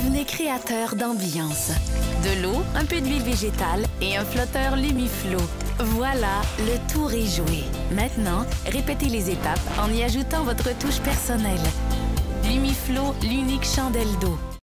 Devenez créateur d'ambiance. De l'eau, un peu d'huile végétale et un flotteur Lumiflo. Voilà, le tour est joué. Maintenant, répétez les étapes en y ajoutant votre touche personnelle. Lumiflo, l'unique chandelle d'eau.